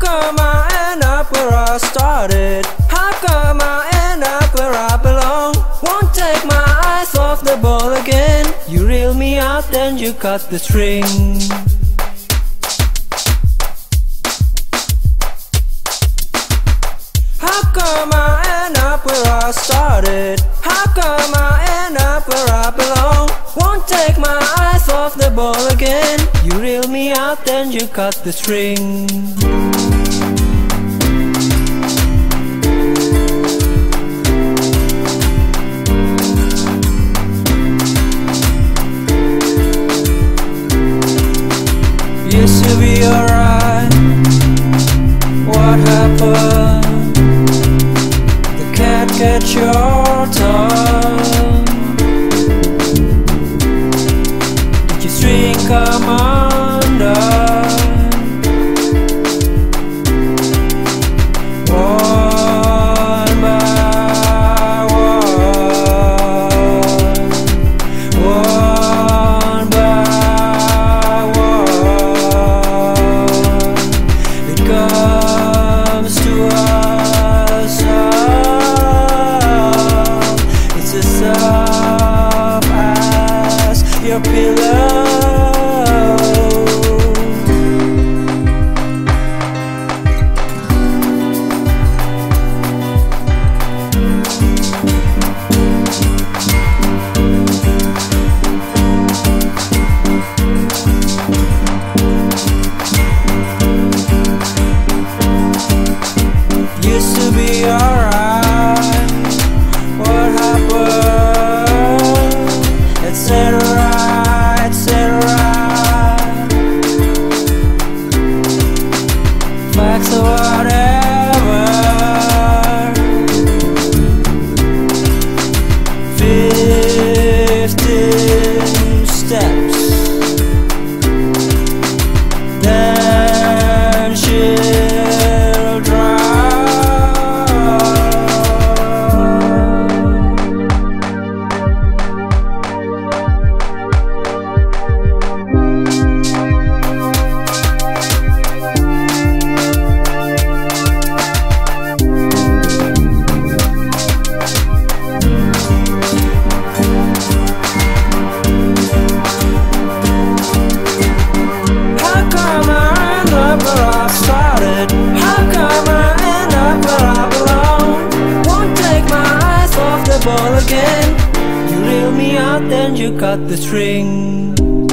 come I end up where I started? How come I end up where I belong? Won't take my eyes off the ball again. You reel me out, then you cut the string. How come I end up where I started? How come I end up where I belong? Won't take my eyes off the ball again. You reel me out, then you cut the string. Used to be alright. What happened? The cat catch your tongue. Did your string come undone? One by one by one, it comes to us all. It's as soft as your pillow. Used to be alright. What happened? Etc. etc. Facts or whatever. 15 steps, then she'll drown. Ball again. You reel me out, then you cut the string.